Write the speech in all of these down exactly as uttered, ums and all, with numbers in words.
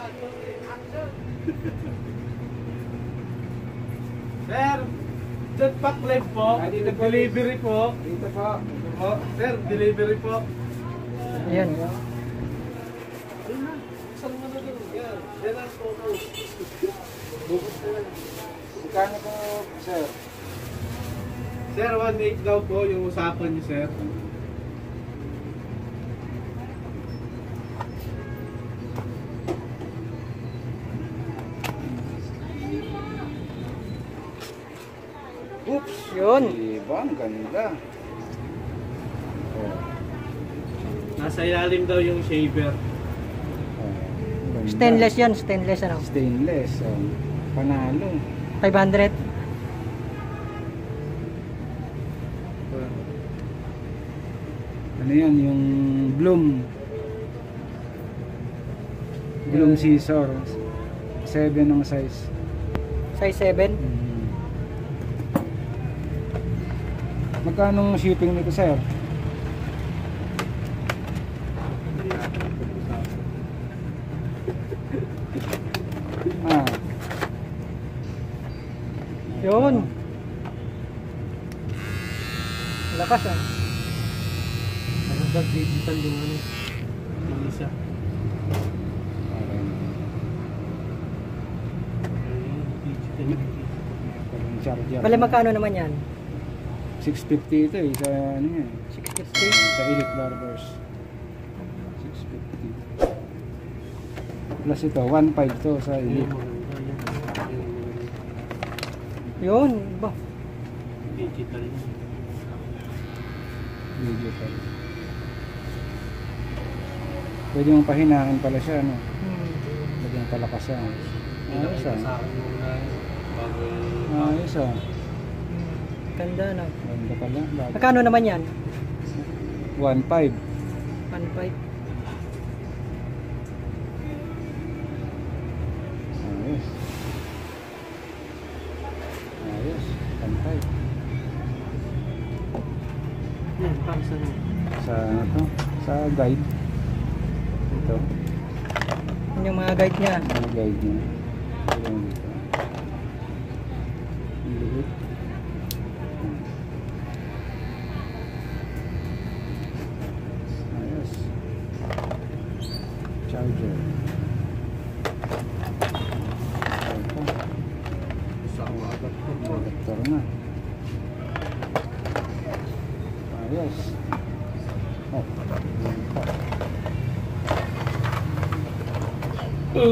Sir, jetpack live po. Ah, dito po. Delivery po. Dito po. Dito po. Sir, delivery po. Ayan. Ayun na. Saan mo na doon? Yan. Yan ang photo. Bukos na lang. Magkano po, sir? Sir, one eight daw po yung usapan niyo, sir. Oops! Yun. Diba? Ang ganda. Oh. Nasa ilalim daw yung shaver. Oh. Ganda. Stainless yan, stainless ano. Stainless. Oh. Panalo. five hundred. Ano yan? Yung Bloom. Bloom scissor. seven ang size. Size seven. Mm. Magkano ang shipping nito, sir? Ah. Yun. Lakas ah. Ano ba digital yung ano? Yung isa. Digital yung Parang charger. Bale magkano naman yan? six fifty ito eh. Sa ano yan? six fifty. Sa Elite Barbers. six fifty. Plus ito, one five to sa Elite. Yun. Ba. digital yun. Digital. Pwede mong pahinahan pala siya, no? Hmm. Pwede mong palakasan. Ayos ah. Sa akin muna bago Ayos ah. Ganda na. Ganda pala. Bago. Magkano naman yan? one five. one five. Ayos. Ayos. one five. yan, para sa Sa ano to? Sa guide. Ito. Yun yung mga guide niya. Ang guide niya. Ito yung dito. Ang liit. Ayos. Charger. Ito. sa agad ko. Adapter na. Ayos. Oh. Okay.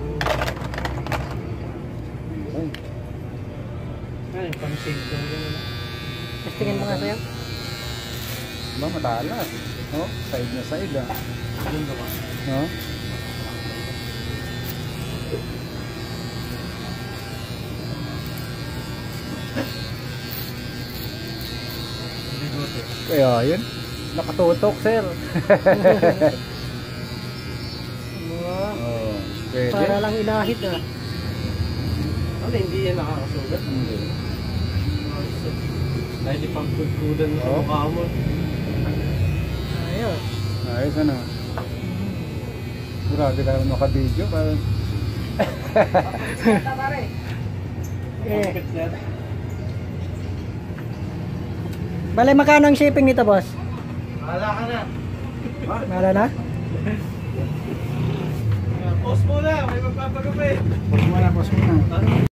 Ay, pang-save ko yun. Testingin mo nga sa'yo. Ba, matalas. Oh, side na side ah. Yun ba ba? No? Bigote. Kaya yun. Nakatutok, sir. Wow. Oh, pwede. Para lang inahit ah. Ano, hindi yan nakakasugat. Hindi. Dahil ipagkudan sa Oh. mukha mo. Ayos. Ayos ano. Grabe ka naman naka-video. Parang Eh. Bakit, sir? Bale magkano ang shipping nito, boss? Bahala ka na. Mala na? Post muna, may magpapagabi. pause mo na, pause mo na. Ano?